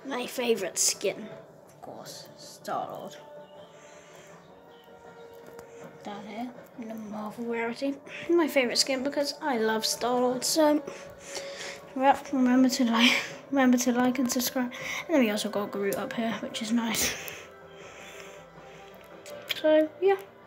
my favourite skin, of course, Starlord. Down here in the Marvel rarity, my favourite skin because I love Starlord. So, well, remember to like and subscribe. And then we also got Groot up here, which is nice. So yeah.